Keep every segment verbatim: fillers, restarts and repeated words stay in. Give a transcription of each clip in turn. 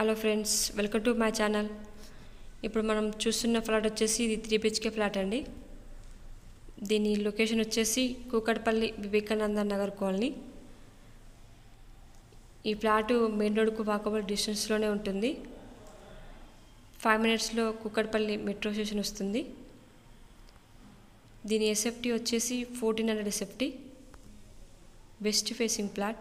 Hello friends, welcome to my channel. ఇప్పుడు మనం చూస్తున్న ఫ్లాట్ వచ్చేసి ఇది త్రీ బిహెచ్కే ఫ్లాట్ అండి. దీని లొకేషన్ వచ్చేసి కుక్కట్పల్లి వివేకానందనగర్ కాలనీ. ఈ ఫ్లాట్ మెయిన్ రోడ్కు వాకబుల్ డిస్టెన్స్లోనే ఉంటుంది. ఫైవ్ మినిట్స్లో కుక్కట్పల్లి మెట్రో స్టేషన్ వస్తుంది. దీని ఎస్ఎఫ్టీ వచ్చేసి fourteen hundred SFT. West facing flat.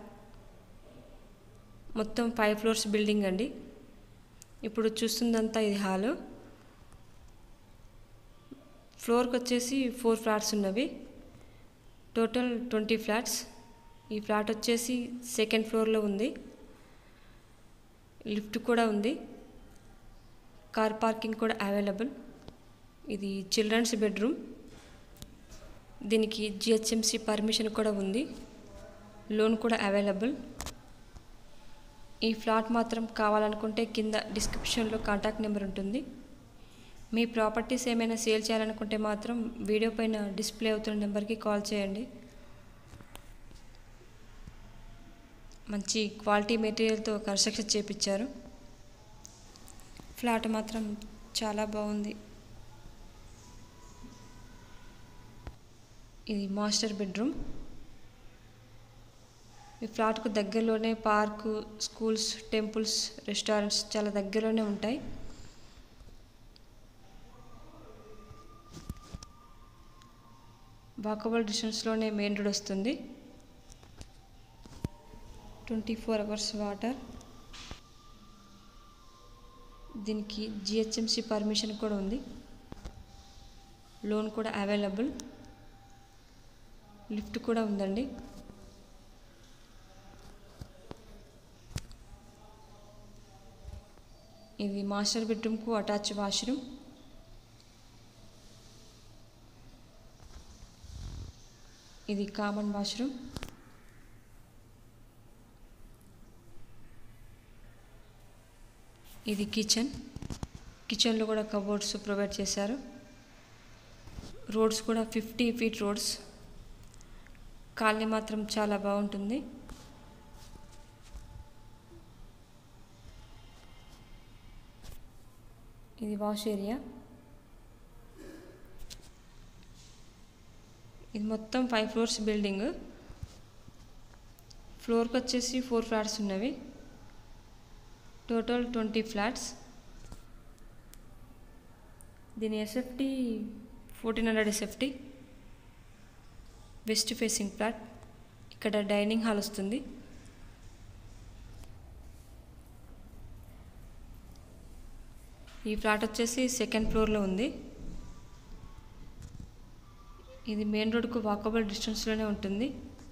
మొత్తం ఫైవ్ ఫ్లోర్స్ బిల్డింగ్ అండి. ఇప్పుడు చూస్తుందంతా ఇది హాలు. ఫ్లోర్కి వచ్చేసి ఫోర్ ఫ్లాట్స్ ఉన్నవి. Total twenty flats. ఈ ఫ్లాట్ వచ్చేసి సెకండ్ ఫ్లోర్లో ఉంది. లిఫ్ట్ కూడా ఉంది. కార్ పార్కింగ్ కూడా అవైలబుల్. ఇది చిల్డ్రన్స్ బెడ్రూమ్. దీనికి జిహెచ్ఎంసి పర్మిషన్ కూడా ఉంది. లోన్ కూడా అవైలబుల్. ఈ ఫ్లాట్ మాత్రం కావాలనుకుంటే కింద డిస్క్రిప్షన్లో కాంటాక్ట్ నెంబర్ ఉంటుంది. మీ ప్రాపర్టీస్ ఏమైనా సేల్ చేయాలనుకుంటే మాత్రం వీడియో పైన డిస్ప్లే అవుతున్న నెంబర్కి కాల్ చేయండి. మంచి క్వాలిటీ మెటీరియల్తో కన్స్ట్రక్షన్ చేపించారు. ఫ్లాట్ మాత్రం చాలా బాగుంది. ఇది మాస్టర్ బెడ్రూమ్. ఈ ఫ్లాట్కు దగ్గరలోనే పార్కు, స్కూల్స్, టెంపుల్స్, రెస్టారెంట్స్ చాలా దగ్గరలోనే ఉంటాయి. వాకబుల్ డిస్టెన్స్లోనే మెయిన్ రోడ్ వస్తుంది. Twenty four hours water. దీనికి జిహెచ్ఎంసి పర్మిషన్ కూడా ఉంది. లోన్ కూడా అవైలబుల్. లిఫ్ట్ కూడా ఉందండి. ఇది మాస్టర్ బెడ్రూమ్కు అటాచ్ వాష్రూమ్. ఇది కామన్ వాష్రూమ్. ఇది కిచెన్. కిచెన్లో కూడా కబోర్డ్స్ ప్రొవైడ్ చేశారు. రోడ్స్ కూడా ఫిఫ్టీ ఫీట్ రోడ్స్. కాలనీ మాత్రం చాలా బాగుంటుంది. ఇది వాష్ ఏరియా. ఇది మొత్తం ఫైవ్ ఫ్లోర్స్ బిల్డింగ్. ఫ్లోర్కి వచ్చేసి ఫోర్ ఫ్లాట్స్ ఉన్నవి. Total twenty flats. దీని SFT fourteen hundred SFT. West facing flat. ఇక్కడ డైనింగ్ హాల్ వస్తుంది. ఈ ఫ్లాట్ వచ్చేసి సెకండ్ ఫ్లోర్లో ఉంది. ఇది మెయిన్ రోడ్కు వాకబుల్ డిస్టెన్స్లోనే ఉంటుంది.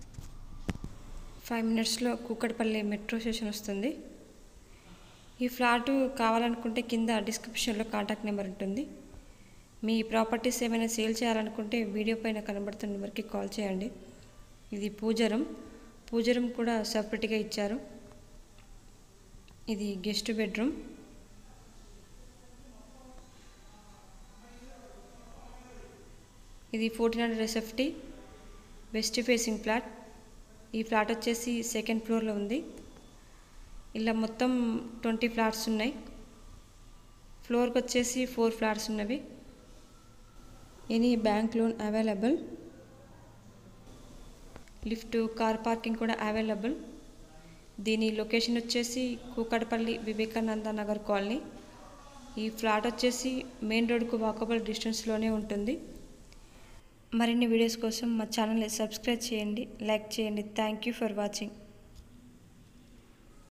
ఫైవ్ మినిట్స్లో కుక్కట్పల్లి మెట్రో స్టేషన్ వస్తుంది. ఈ ఫ్లాటు కావాలనుకుంటే కింద డిస్క్రిప్షన్లో కాంటాక్ట్ నెంబర్ ఉంటుంది. మీ ప్రాపర్టీస్ ఏమైనా సేల్ చేయాలనుకుంటే వీడియో పైన కనబడుతున్న నెంబర్కి కాల్ చేయండి. ఇది పూజరం. పూజరం కూడా సపరేట్గా ఇచ్చారు. ఇది గెస్ట్ బెడ్రూమ్. ఇది fourteen hundred SFT. West facing flat. ఈ ఫ్లాట్ వచ్చేసి సెకండ్ ఫ్లోర్లో ఉంది. ఇలా మొత్తం ట్వంటీ ఫ్లాట్స్ ఉన్నాయి. ఫ్లోర్కి వచ్చేసి ఫోర్ ఫ్లాట్స్ ఉన్నవి. Any bank loan available. Lift, car parking కూడా అవైలబుల్. దీని లొకేషన్ వచ్చేసి కుక్కట్పల్లి వివేకానందనగర్ కాలనీ. ఈ ఫ్లాట్ వచ్చేసి మెయిన్ రోడ్కు వాకబుల్ డిస్టెన్స్లోనే ఉంటుంది. మరిన్ని వీడియోస్ కోసం మా ఛానల్ని సబ్స్క్రైబ్ చేయండి, లైక్ చేయండి. Thank you for watching.